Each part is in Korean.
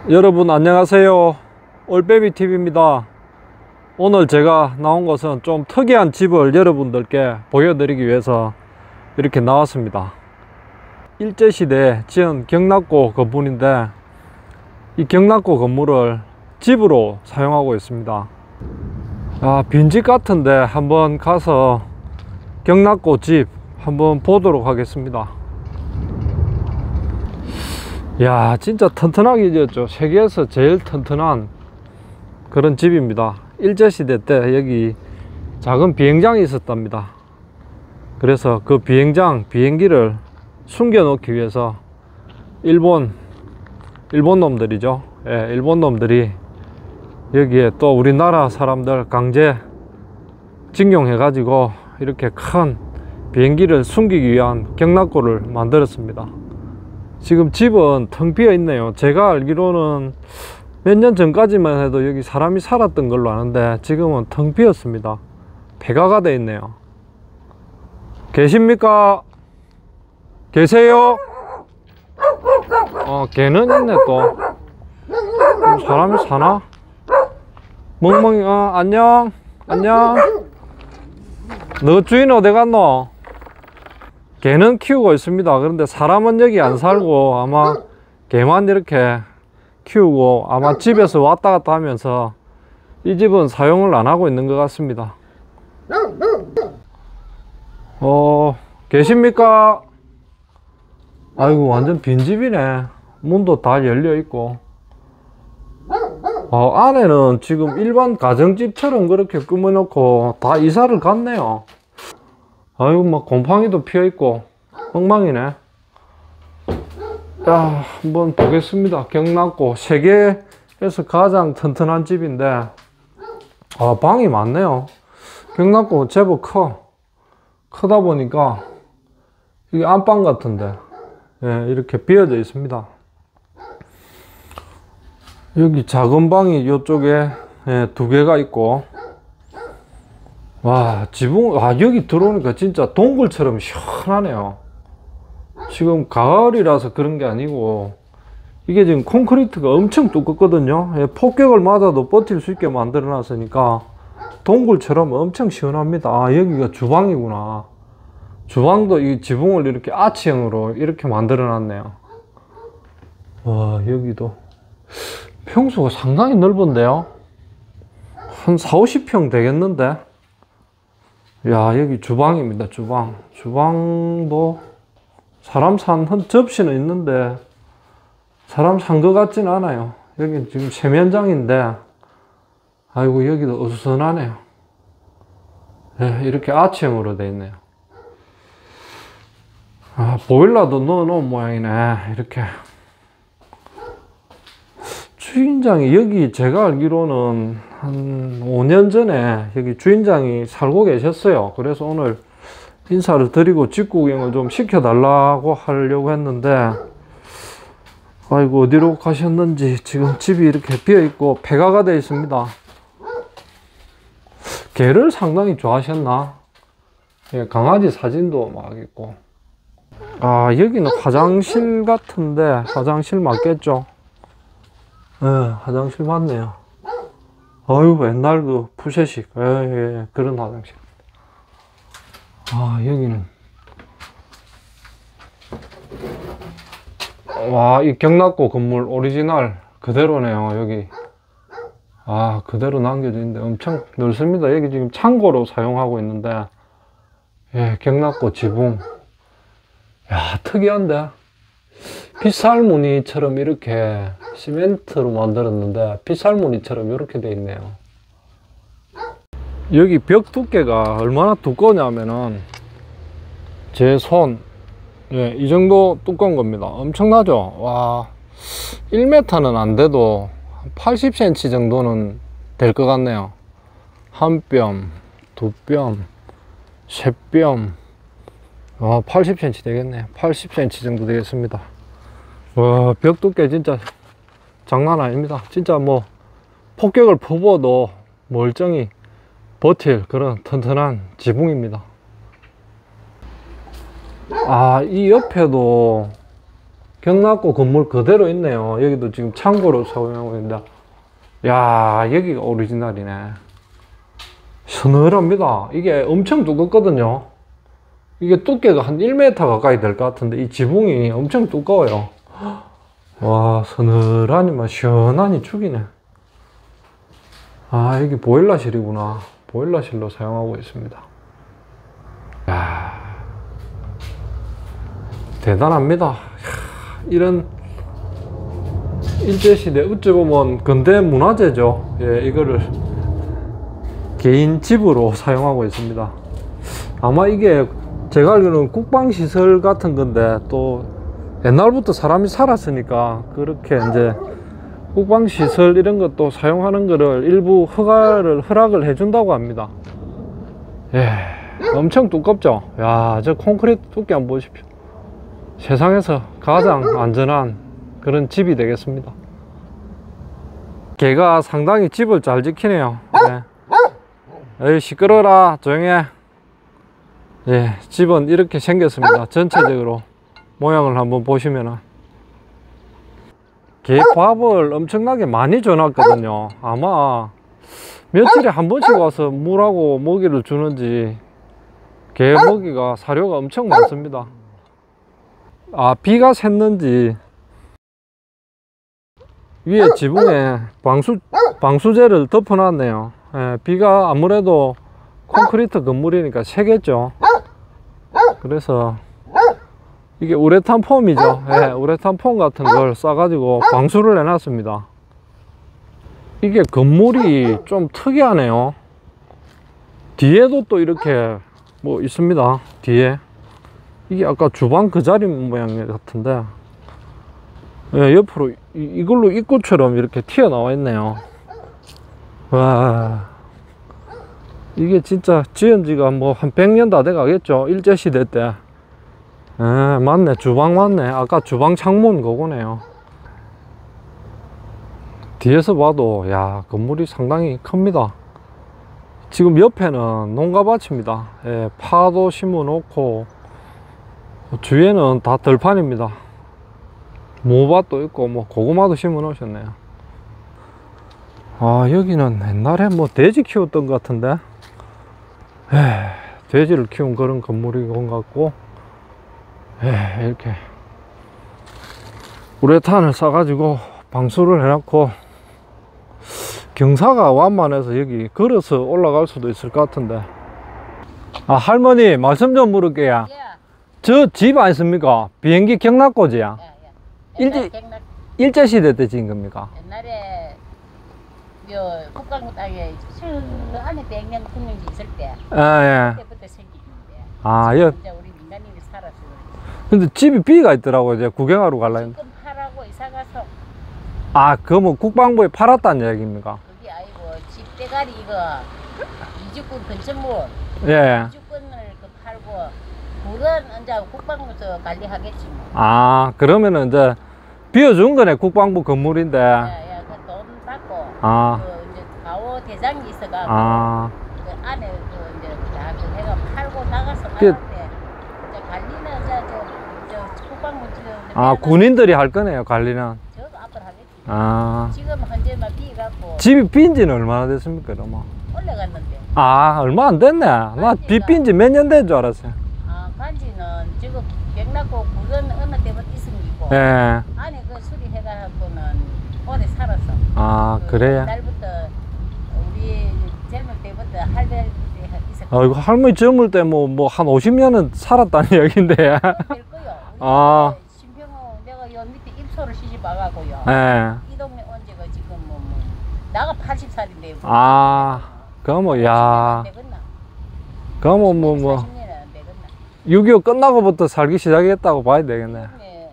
여러분 안녕하세요. 올빼미TV입니다. 오늘 제가 나온 것은 좀 특이한 집을 여러분들께 보여드리기 위해서 이렇게 나왔습니다. 일제시대에 지은 경락고 건물인데, 이 경락고 건물을 집으로 사용하고 있습니다. 빈집 같은데 한번 가서 경락고 집 한번 보도록 하겠습니다. 야, 진짜 튼튼하게 지었죠. 세계에서 제일 튼튼한 그런 집입니다. 일제시대 때 여기 작은 비행장이 있었답니다. 그래서 그 비행기를 숨겨 놓기 위해서 일본 놈들이죠. 예, 일본 놈들이 여기에 또 우리나라 사람들 강제 징용해 가지고 이렇게 큰 비행기를 숨기기 위한 경락고를 만들었습니다. 지금 집은 텅 비어 있네요. 제가 알기로는 몇 년 전까지만 해도 여기 사람이 살았던 걸로 아는데 지금은 텅 비었습니다. 폐가가 돼 있네요. 계십니까? 계세요? 개는 있네. 또 사람이 사나? 멍멍이. 안녕. 너 주인 어디 갔노? 개는 키우고 있습니다. 그런데 사람은 여기 안 살고 아마 개만 이렇게 키우고 아마 집에서 왔다 갔다 하면서 이 집은 사용을 안 하고 있는 것 같습니다. 계십니까? 아이고, 완전 빈집이네. 문도 다 열려 있고. 안에는 지금 일반 가정집처럼 그렇게 꾸며놓고 다 이사를 갔네요. 아이고, 막 곰팡이도 피어있고 엉망이네. 자, 한번 보겠습니다. 경락고 세계에서 가장 튼튼한 집인데 방이 많네요. 경락고 제법 크다 보니까 이게 안방 같은데, 예, 이렇게 비어져 있습니다. 여기 작은 방이 이쪽에, 예, 2개가 있고, 와, 지붕, 여기 들어오니까 진짜 동굴처럼 시원하네요. 지금 가을이라서 그런 게 아니고, 이게 지금 콘크리트가 엄청 두껍거든요. 예, 폭격을 맞아도 버틸 수 있게 만들어 놨으니까 동굴처럼 엄청 시원합니다. 여기가 주방이구나. 주방도 이 지붕을 이렇게 아치형으로 이렇게 만들어 놨네요. 와, 여기도 평수가 상당히 넓은데요. 한 40~50평 되겠는데. 야, 여기 주방입니다. 주방도 사람 산 접시는 있는데 사람 산 것 같진 않아요. 여기 지금 세면장인데, 아이고, 여기도 어수선하네요. 네, 이렇게 아치형으로 되어 있네요. 보일러도 넣어놓은 모양이네. 이렇게 주인장이, 여기 제가 알기로는 한 5년 전에 여기 주인장이 살고 계셨어요. 그래서 오늘 인사를 드리고 집 구경을 좀 시켜달라고 하려고 했는데, 아이고, 어디로 가셨는지 지금 집이 이렇게 비어있고 폐가가 되어 있습니다. 개를 상당히 좋아하셨나? 예, 강아지 사진도 막 있고. 여기는 화장실 같은데, 화장실 맞겠죠? 예, 화장실 맞네요. 아이고, 옛날 그 푸세식, 예, 그런 화장실. 여기는, 와, 이 경락고 건물 오리지널 그대로네요. 여기 그대로 남겨져 있는데 엄청 넓습니다. 여기 지금 창고로 사용하고 있는데, 예, 경락고 지붕. 야, 특이한데 빗살무늬처럼 이렇게 시멘트로 만들었는데 빗살무늬처럼 이렇게 돼 있네요. 여기 벽 두께가 얼마나 두꺼우냐면은 제 손, 예, 이 정도 두꺼운 겁니다. 엄청나죠? 와, 1m는 안 돼도 80cm 정도는 될 것 같네요. 한 뼘, 두 뼘, 세 뼘. 80cm 되겠네. 80cm 정도 되겠습니다. 와, 벽 두께 진짜 장난 아닙니다. 진짜 뭐 폭격을 퍼부어도 멀쩡히 버틸 그런 튼튼한 지붕입니다. 이 옆에도 경락고 건물 그대로 있네요. 여기도 지금 창고로 사용하고 있는데, 야, 여기가 오리지널이네. 서늘합니다. 이게 엄청 두껍거든요. 이게 두께가 한 1m 가까이 될 것 같은데, 이 지붕이 엄청 두꺼워요. 와, 서늘하니만 시원하니 죽이네. 아, 여기 보일러실이구나. 보일러실로 사용하고 있습니다. 야, 대단합니다. 이런 일제시대, 어찌 보면 근대 문화재죠. 예, 이거를 개인 집으로 사용하고 있습니다. 아마 이게 제가 알기로는 국방시설 같은 건데, 또 옛날부터 사람이 살았으니까 그렇게 이제 국방시설 이런 것도 사용하는 거를 일부 허락을 해준다고 합니다. 예, 엄청 두껍죠. 야, 저 콘크리트 두께 한번 보십시오. 세상에서 가장 안전한 그런 집이 되겠습니다. 개가 상당히 집을 잘 지키네요. 예. 에이, 시끄러라, 조용해. 예, 집은 이렇게 생겼습니다. 전체적으로 모양을 한번 보시면은 개 밥을 엄청나게 많이 줘놨거든요. 아마 며칠에 한 번씩 와서 물하고 먹이를 주는지 개 먹이가 사료가 엄청 많습니다. 아, 비가 샜는지 위에 지붕에 방수제를 덮어놨네요. 예, 비가 아무래도 콘크리트 건물이니까 새겠죠. 그래서 이게 우레탄 폼이죠. 예, 우레탄 폼 같은 걸 싸가지고 방수를 해놨습니다. 이게 건물이 좀 특이하네요. 뒤에도 또 이렇게 뭐 있습니다. 뒤에 이게 아까 주방 그 자리 모양 같은데, 예, 옆으로 이걸로 입구처럼 이렇게 튀어나와 있네요. 와, 이게 진짜 지은 지가 뭐 한 100년 다 돼 가겠죠. 일제시대 때. 예, 맞네. 주방 맞네. 아까 주방 창문 그거네요. 뒤에서 봐도, 야, 건물이 상당히 큽니다. 지금 옆에는 농가밭입니다. 예, 파도 심어 놓고, 주위에는 다 들판입니다. 모밭도 있고, 뭐, 고구마도 심어 놓으셨네요. 아, 여기는 옛날에 뭐, 돼지 키웠던 것 같은데, 예, 돼지를 키운 그런 건물인 것 같고, 예, 이렇게 우레탄을 싸가지고 방수를 해놓고, 경사가 완만해서 여기 걸어서 올라갈 수도 있을 것 같은데. 아, 할머니 말씀 좀 물을게요. 예. 저 집 아니십니까? 비행기 경락고지야. 예, 예. 일제시대 때 지은 겁니까? 옛날에 요 국방부 땅에 저 안에 100년 국명지 있을 때 예. 그때부터 생기는데. 아, 지금 예. 이제 우리 민간인이 살아서 근데 집이 B가 있더라고요. 이제 구경하러 가려면. 지금 파라고 이사 가서 아, 그거 뭐 국방부에 팔았다는 얘기입니까? 그게 아니고 집 대가리 이거 이주권 건축물 예. 이주권을 그 팔고 물은 이제 국방부에서 관리하겠지 뭐. 아, 그러면은 이제 비워준 거네. 국방부 건물인데. 예, 그 돈 받고 아. 그 이제 가오 대장이 있어가지고 아. 그 안에 그 이제 다 그 해가 팔고 나가서 그- 나한테 이제 관리는 저 국방부 지금 아, 군인들이 할 거네요, 관리는. 저도 앞으로 하겠지. 아. 지금 현재만 비갖고 집이 빈지는 얼마나 됐습니까, 그러면? 올라갔는데 아, 얼마 안 됐네. 나 빚 빈지 몇 년 된 줄 알았어요. 아 간지는 지금 경락고 구전 어느 때부터 있으니고 예. 안에 그 수리해가지고는 오래 살았어. 아, 그래요? 옛날부터 우리 젊을 때부터 할배 있었고 아, 이거 할머니 젊을 때 뭐 한 50년은 살았다는 얘기인데. 될 거요. 우리 아. 신병호 내가 요 밑에 입소를 시집 와가고요. 예. 이 동네 온 지가 지금 뭐 나가 80살인데 아, 그러면, 야. 그러면 뭐. 40년은 안 되겠나. 6.25 끝나고부터 살기 시작했다고 봐야 되겠네.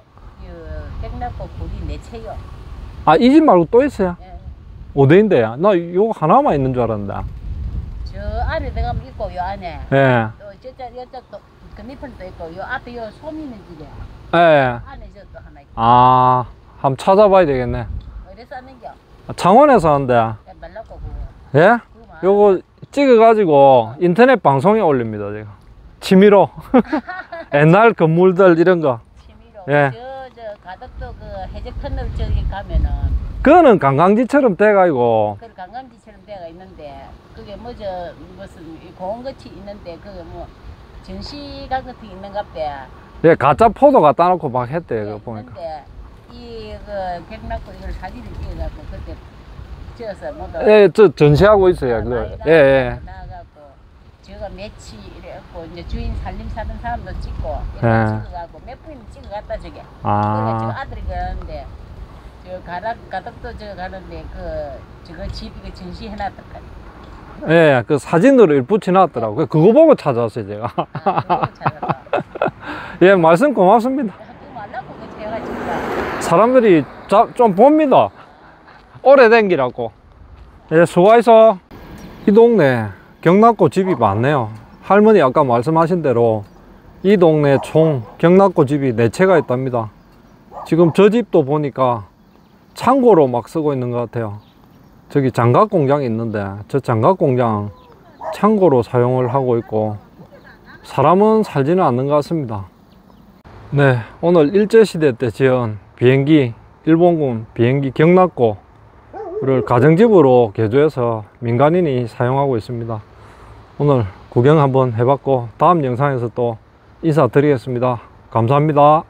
백락고 굴이 네 채요. 아, 이 집 말고 또 있어요? 예. 어디인데요? 나 요거 하나만 있는 줄 알았는데. 저 안에 들어가면 있고 요 안에 예. 또 저쪽도 그 밑에도 있고 요 앞에 요 소미는 집에 예. 안에 저 또 하나 있고. 아, 한번 찾아봐야 되겠네. 어디서 하는겨? 창원에서 하는데. 말랐고 예? 요거 찍어가지고 인터넷 방송에 올립니다, 제가. 취미로. 옛날 건물들 이런 거. 취미로 예. 저 가덕도 그 해적 터널 저기 가면은 그거는 관광지처럼 돼가지고 그 관광지처럼 데가 있는데 그게 뭐저 무슨 공원같이 있는데 그게 뭐 전시관 같은 게 있는갑대. 예, 가짜 포도 갖다 놓고 막 했대 그거 보니까. 근데 이그 백낙고 이걸 사진을 찍어갖고 그때 찍어서 뭐도 예, 저 전시하고 있어요 그거. 예, 예. 나가고 제가 며칠 이래갖고 이제 주인 살림 사는 사람도 찍고 예. 이렇게 찍어갖고 몇 분이 찍어갔다 저게. 그래 저 아, 아들이 가는데 저 가덕도 저 가는데 저거 집 이거 전시해놨더라고. 예, 그 사진으로 일 붙여놨더라고요. 그거 보고 찾아왔어요 제가. 그거 찾아서 예, 말씀 고맙습니다. 하지 말라고 그 제가 진짜. 사람들이 좀 봅니다. 오래된 기라고. 예, 수고하셔. 이 동네 경락고 집이 많네요. 할머니 아까 말씀하신 대로 이 동네 총 경락고 집이 4채가 있답니다. 지금 저 집도 보니까 창고로 막 쓰고 있는 것 같아요. 저기 장갑 공장이 있는데 저 장갑 공장 창고로 사용을 하고 있고 사람은 살지는 않는 것 같습니다. 네, 오늘 일제시대 때 지은 비행기, 일본군 비행기 경락고를 가정집으로 개조해서 민간인이 사용하고 있습니다. 오늘 구경 한번 해봤고 다음 영상에서 또 인사드리겠습니다. 감사합니다.